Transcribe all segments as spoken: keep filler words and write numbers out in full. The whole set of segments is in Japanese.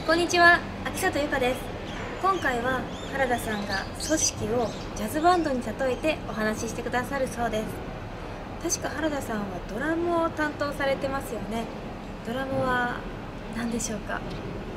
こんにちは、秋里由香です。今回は原田さんが組織をジャズバンドに例えてお話ししてくださるそうです。確か原田さんはドラムを担当されてますよね。ドラムは何でしょうか？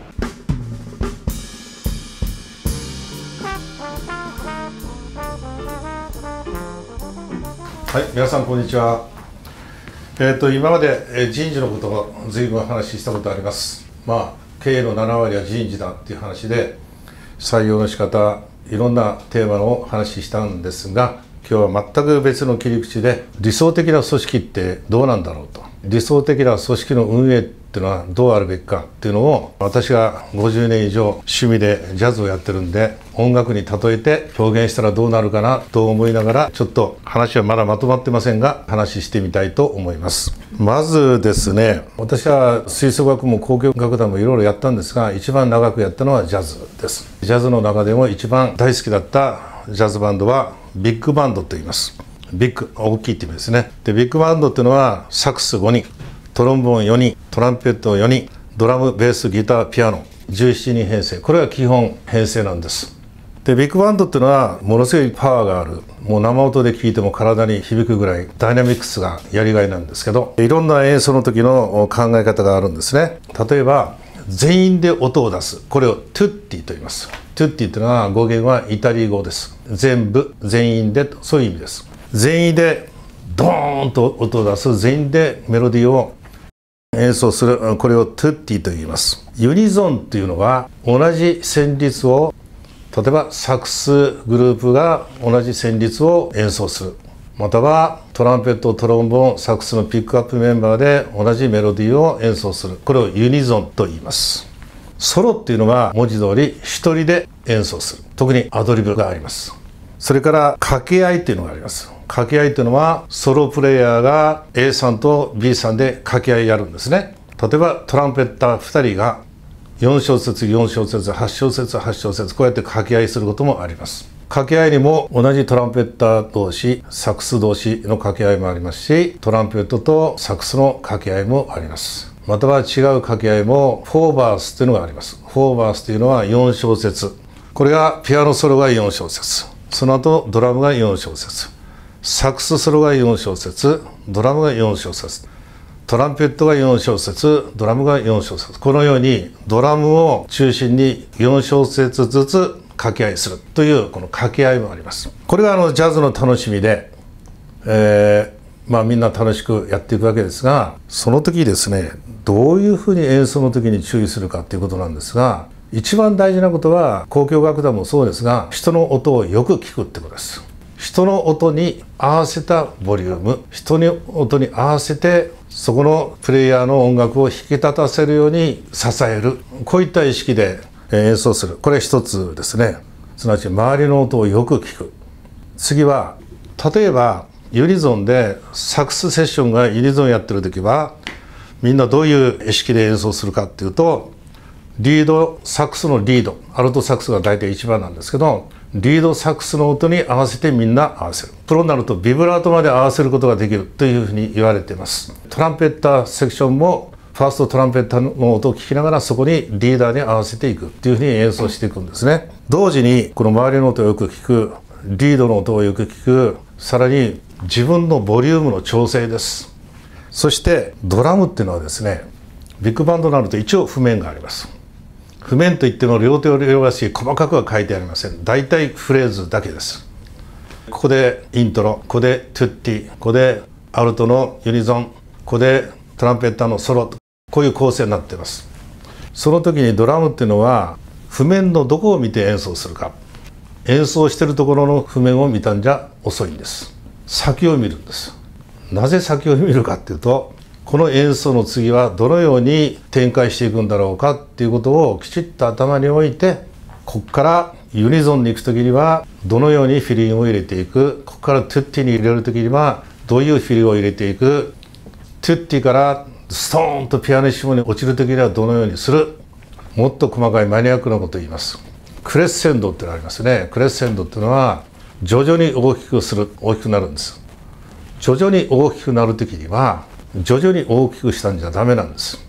はい、皆さんこんにちは。えー、と今まで、えー、人事のことを随分話したことあります。まあ経営のななわりは人事だっていう話で、採用の仕方、いろんなテーマの話したんですが、今日は全く別の切り口で、理想的な組織ってどうなんだろうと、理想的な組織の運営っていうのはどうあるべきかっていうのを、私がごじゅうねん以上趣味でジャズをやってるんで、音楽に例えて表現したらどうなるかなと思いながら、ちょっと話はまだまとまってませんが、話してみたいと思います。まずですね、私は吹奏楽も交響楽団もいろいろやったんですが、一番長くやったのはジャズです。ジャズの中でも一番大好きだったジャズバンドはビッグバンドと言います。ビッグ、大きいって意味ですね。で、ビッグバンドっていうのはサックスごにん、トロンボーンよにん、トランペットよにん、ドラム、ベース、ギター、ピアノ、じゅうななにん編成。これが基本編成なんです。で、ビッグバンドっていうのはものすごいパワーがある。もう生音で聴いても体に響くぐらいダイナミックスがやりがいなんですけど、いろんな演奏の時の考え方があるんですね。例えば、全員で音を出す。これをトゥッティと言います。トゥッティっていうのは語源はイタリア語です。全部、全員で、そういう意味です。全員でドーンと音を出す。全員でメロディーを演奏する。これをトゥッティと言います。ユニゾンっていうのは同じ旋律を、例えばサックスグループが同じ旋律を演奏する。またはトランペット、トロンボーン、サックスのピックアップメンバーで同じメロディーを演奏する。これをユニゾンと言います。ソロっていうのは文字通り一人で演奏する。特にアドリブがあります。それから掛け合いっていうのがあります。掛け合いっていうのはソロプレイヤーが エー さんと ビー さんで掛け合いやるんですね。例えばトランペッターふたりがよん小節よん小節はち小節はち小節こうやって掛け合いすることもあります。掛け合いにも同じトランペッター同士、サックス同士の掛け合いもありますし、トランペットとサックスの掛け合いもあります。または違う掛け合いもフォーバースというのがあります。フォーバースというのはよん小節。これがピアノソロがよん小節。その後ドラムがよん小節。サックスソロがよん小節。ドラムがよん小節。トランペットがよん小節、ドラムがよん小節。このようにドラムを中心によん小節ずつ掛け合いするというこの掛け合いもあります。これがあのジャズの楽しみで、えー、まあみんな楽しくやっていくわけですが、その時ですね、どういうふうに演奏の時に注意するかということなんですが、一番大事なことは交響楽団もそうですが、人の音をよく聞くってことです。人の音に合わせたボリューム、人の音に合わせてそこのプレイヤーの音楽を引き立たせるように支える、こういった意識で演奏する。これ一つですね。すなわち周りの音をよく聞く。次は例えばユニゾンでサックスセッションがユニゾンやってる時はみんなどういう意識で演奏するかっていうと、リードサックスのリード、アルトサックスが大体一番なんですけど、リードサックスの音に合わせてみんな合わせる。プロになるとビブラートまで合わせることができるというふうに言われています。トランペッターセクションもファーストトランペッターの音を聞きながらそこにリーダーに合わせていくっていうふうに演奏していくんですね。同時にこの周りの音をよく聞く、リードの音をよく聞く、さらに自分のボリュームの調整です。そしてドラムっていうのはですね、ビッグバンドになると一応譜面があります。譜面といっても両手を両足細かくは書いてありません。大体フレーズだけです。ここでイントロ、ここでトゥッティ、ここでアルトのユニゾン、ここでトランペッターのソロ、こういう構成になっています。その時にドラムっていうのは譜面のどこを見て演奏するか。演奏しているところの譜面を見たんじゃ遅いんです。先を見るんです。なぜ先を見るかっていうと、この演奏の次はどのように展開していくんだろうかっていうことをきちっと頭に置いて、ここからユニゾンに行く時にはどのようにフィリングを入れていく、ここからトゥッティに入れる時にはどういうフィルを入れていく、トゥッティからストーンとピアノッシモに落ちる時にはどのようにする、もっと細かいマニアックなことを言います。クレッセンドってのがありますね。クレッセンドっていうのは徐々に大きくする、大きくなるんです。徐々に大きくなる時には徐々に大きくしたんじゃダメなんです。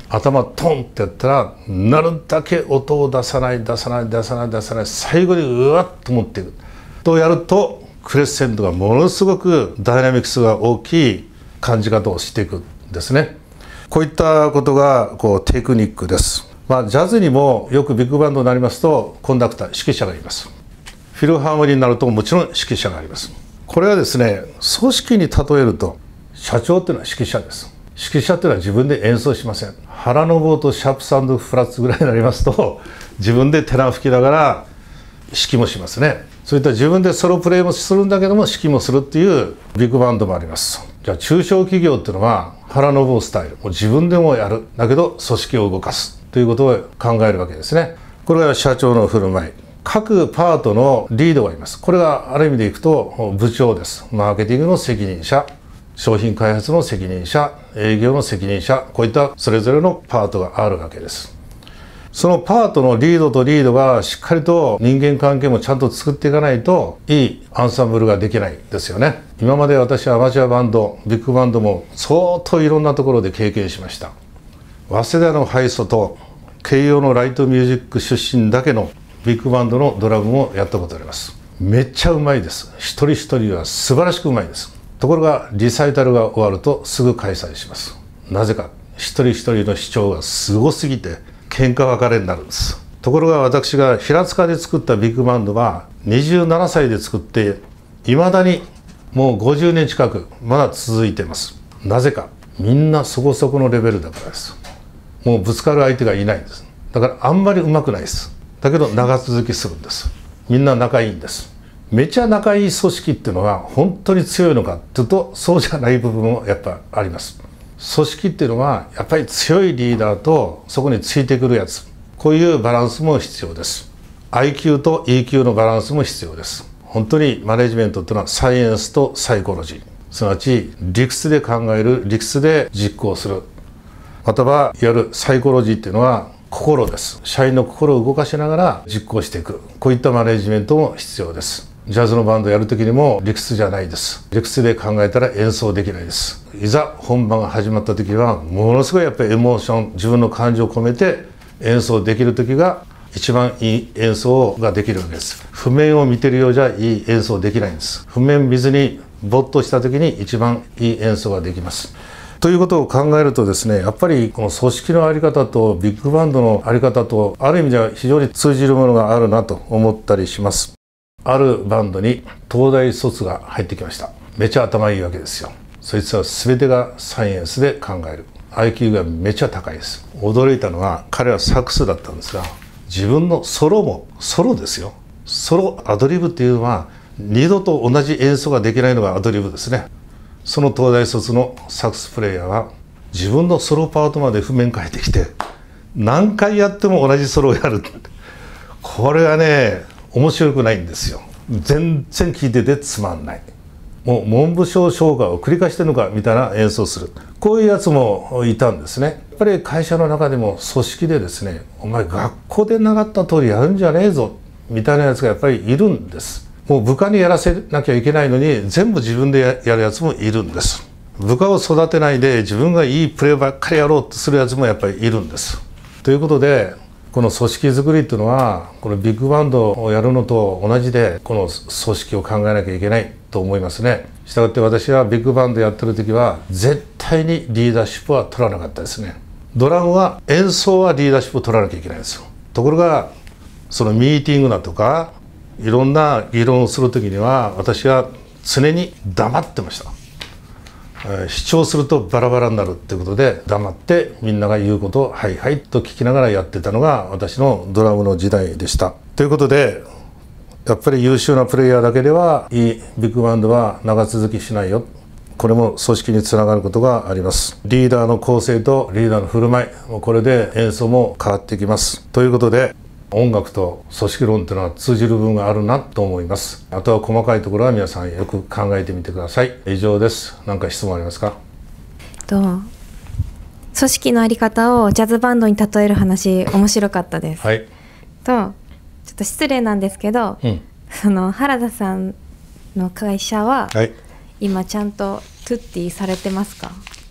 頭トンってやったらなるだけ音を出さない出さない出さない出さない、最後にうわっと持っていくとやると、クレッセンドがものすごくダイナミクスが大きい感じ方をしていくんですね。こういったことがこうテクニックです。まあ、ジャズにもよくビッグバンドになりますとコンダクター、指揮者がいます。フィルハーモニーになるともちろん指揮者があります。これはですね、組織に例えると社長っていうのは指揮者です。指揮者っていうのは自分で演奏しません。腹の棒とシャープサンドフラッツぐらいになりますと自分でテナー吹きながら指揮もしますね。そういった自分でソロプレイもするんだけども指揮もするっていうビッグバンドもあります。じゃあ中小企業っていうのは腹の棒スタイル、もう自分でもやるだけど組織を動かすということを考えるわけですね。これが社長の振る舞い。各パートのリードがいます。これがある意味でいくと部長です。マーケティングの責任者、商品開発の責任者、営業の責任者、こういったそれぞれのパートがあるわけです。そのパートのリードとリードがしっかりと人間関係もちゃんと作っていかないといいアンサンブルができないですよね。今まで私はアマチュアバンド、ビッグバンドも相当いろんなところで経験しました。早稲田のハイソと慶応のライトミュージック出身だけのビッグバンドのドラムもやったことあります。めっちゃうまいです。一人一人は素晴らしくうまいです。ところがリサイタルが終わるとすぐ解散します。なぜか、一人一人の主張がすごすぎて喧嘩別れになるんです。ところが私が平塚で作ったビッグバンドはにじゅうななさいで作っていまだにもうごじゅうねん近くまだ続いています。なぜか、みんなそこそこのレベルだからです。もうぶつかる相手がいないんです。だからあんまり上手くないです。だけど長続きするんです。みんな仲いいんです。めちゃ仲いい組織っていうのは本当に強いのかっていうとそうじゃない部分もやっぱあります。組織っていうのはやっぱり強いリーダーとそこについてくるやつ、こういうバランスも必要です。 アイキュー と イーキュー のバランスも必要です。本当にマネジメントっていうのはサイエンスとサイコロジー、すなわち理屈で考える、理屈で実行する、またはいわゆるサイコロジーっていうのは心です。社員の心を動かしながら実行していく、こういったマネジメントも必要です。ジャズのバンドやる時にも理屈じゃないです。理屈で考えたら演奏できないです。いざ本番が始まった時はものすごいやっぱりエモーション、自分の感情を込めて演奏できる時が一番いい演奏ができるわけです。譜面を見てるようじゃいい演奏できないんです。譜面見ずに没頭した時に一番いい演奏ができます。ということを考えるとですね、やっぱりこの組織の在り方とビッグバンドの在り方とある意味では非常に通じるものがあるなと思ったりします。あるバンドに東大卒が入ってきました。めちゃ頭いいわけですよ。そいつは全てがサイエンスで考える。アイキュー がめちゃ高いです。驚いたのは彼はサックスだったんですが、自分のソロもソロですよ。ソロアドリブっていうのは二度と同じ演奏ができないのがアドリブですね。その東大卒のサックスプレイヤーは自分のソロパートまで譜面変えてきて何回やっても同じソロをやる。これがね面白くないんですよ。全然聴いててつまんない。もう文部省唱歌を繰り返してるのかみたいな演奏する、こういうやつもいたんですね。やっぱり会社の中でも組織でですね、お前学校で習った通りやるんじゃねえぞみたいなやつがやっぱりいるんです。もう部下にやらせなきゃいけないのに全部自分でやるやつもいるんです。部下を育てないで自分がいいプレーばっかりやろうとするやつもやっぱりいるんです。ということでこの組織づくりっていうのはこのビッグバンドをやるのと同じでこの組織を考えなきゃいけないと思いますね。したがって私はビッグバンドやってる時は絶対にリーダーシップは取らなかったですね。ドラムは演奏はリーダーシップを取らなきゃいけないんですよ。ところがそのミーティングだとかいろんな議論をする時には私は常に黙ってました。主張するとバラバラになるっていうことで黙ってみんなが言うことをはいはいと聞きながらやってたのが私のドラムの時代でした。ということでやっぱり優秀なプレイヤーだけではいいビッグバンドは長続きしないよ。これも組織につながることがあります。リーダーの構成とリーダーの振る舞い、これで演奏も変わってきます。ということで音楽と組織論というのは通じる部分があるなと思います。あとは細かいところは皆さんよく考えてみてください。以上です。何か質問ありますか？ と組織の在り方をジャズバンドに例える話面白かったです。 はい。 とちょっと失礼なんですけど、うん、その原田さんの会社は、はい、今ちゃんとトゥッティされてますか？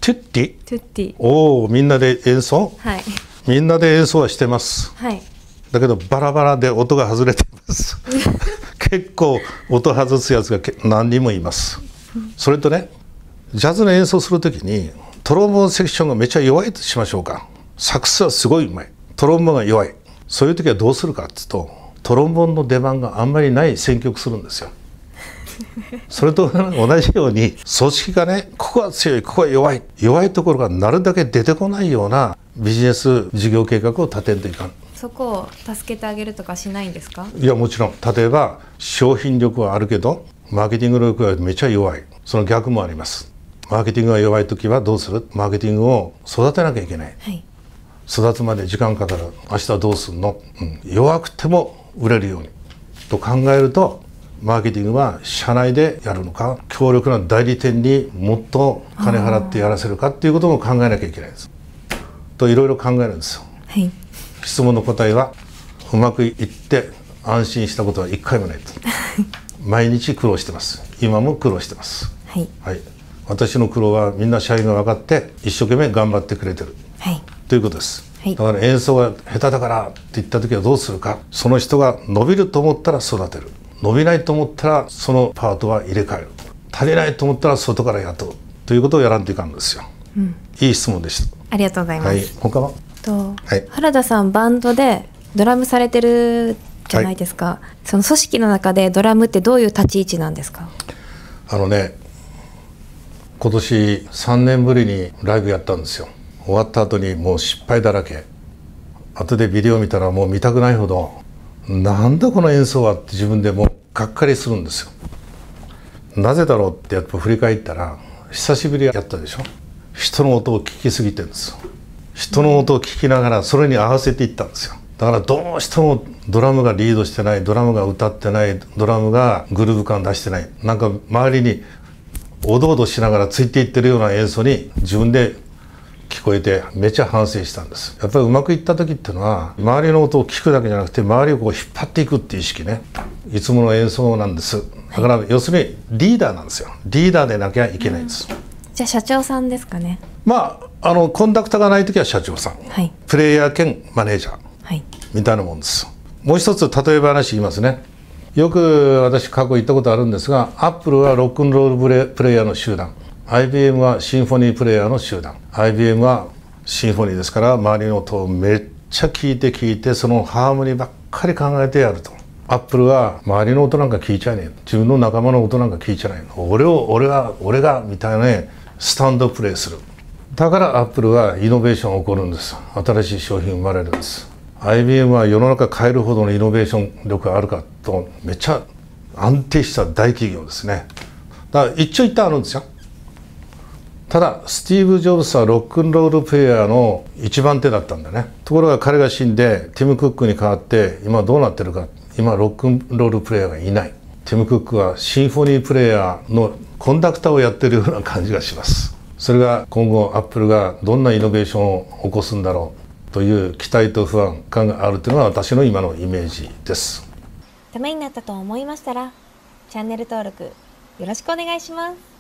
トゥッティ。 トゥッティ。 おお、みんなで演奏。 はい。 みんなで演奏はしてます。 はい。 だけどバラバラで音が外れてます結構音外すやつが何人もいます。それとね、ジャズの演奏するときにトロンボーンセクションがめっちゃ弱いとしましょうか。サックスはすごいうまい、トロンボーンが弱い。そういう時はどうするかっていうと、トロンボーンの出番があんまりない選曲するんですよそれと同じように組織がね、ここは強い、ここは弱い、弱いところがなるだけ出てこないようなビジネス事業計画を立てんといかん。 そこを助けてあげるとかしないんですか？ いや、もちろん。例えば商品力はあるけどマーケティング力はめっちゃ弱い、その逆もあります。マーケティングが弱い時はどうする？マーケティングを育てなきゃいけない、はい、育つまで時間かかる。明日はどうするの、うん、弱くても売れるようにと考えると、マーケティングは社内でやるのか、強力な代理店にもっと金払ってやらせるかっていうことも考えなきゃいけないんです。といろいろ考えるんですよ。はい、質問の答えは、うまくいって安心したことは一回もないと毎日苦労してます。今も苦労してます。はい、はい、私の苦労はみんな社員が分かって一生懸命頑張ってくれてる、はい、ということです。はい、だから演奏が下手だからって言った時はどうするか。その人が伸びると思ったら育てる、伸びないと思ったらそのパートは入れ替える、足りないと思ったら外から雇うということをやらんといかんですよ。うん、いい質問でした。 ありがとうございます。はい、 他はと、はい、原田さんバンドでドラムされてるじゃないですか、はい、その組織の中でドラムってどういう立ち位置なんですか？ あのね、今年さんねんぶりにライブやったんですよ。終わった後にもう失敗だらけ。後でビデオ見たらもう見たくないほど、なんだこの演奏はって自分でもうがっかりするんですよ。なぜだろうってやっぱ振り返ったら、久しぶりやったでしょ。人の音を聞きすぎてるんですよ。人の音を聞きながらそれに合わせていったんですよ。だからどうしてもドラムがリードしてない、ドラムが歌ってない、ドラムがグルーヴ感出してない、なんか周りにおどおどしながらついていってるような演奏に自分で聞こえて、めっちゃ反省したんです。やっぱりうまくいった時っていうのは、周りの音を聞くだけじゃなくて周りをこう引っ張っていくっていう意識ね、いつもの演奏なんです。だから要するにリーダーなんですよ。リーダーでなきゃいけないんです。 じゃあ社長さんですかね。 まああのコンダクターがない時は社長さん、はい、プレイヤー兼マネージャー、はい、みたいなもんです。もう一つ例え話言いますね。よく私過去言ったことあるんですが、アップルはロックンロールプレ、プレイヤーの集団、 アイビーエム はシンフォニープレイヤーの集団。 アイビーエム はシンフォニーですから、周りの音をめっちゃ聞いて聞いて、そのハーモニーばっかり考えてやると。アップルは周りの音なんか聞いちゃいねえ、自分の仲間の音なんか聞いちゃいない、俺を俺が俺がみたいなね、スタンドプレイする。だからアップルはイノベーションが起こるんです。新しい商品生まれるんです。 アイビーエム は世の中変えるほどのイノベーション力があるかと、めっちゃ安定した大企業ですね。だから一長一短あるんですよ。ただスティーブ・ジョブズはロックンロールプレイヤーの一番手だったんだね。ところが彼が死んでティム・クックに代わって今どうなってるか。今ロックンロールプレイヤーがいない。ティム・クックはシンフォニープレイヤーのコンダクターをやってるような感じがします。それが今後アップルがどんなイノベーションを起こすんだろうという期待と不安感があるというのが私の今のイメージです。 ためになったと思いましたらチャンネル登録よろしくお願いします。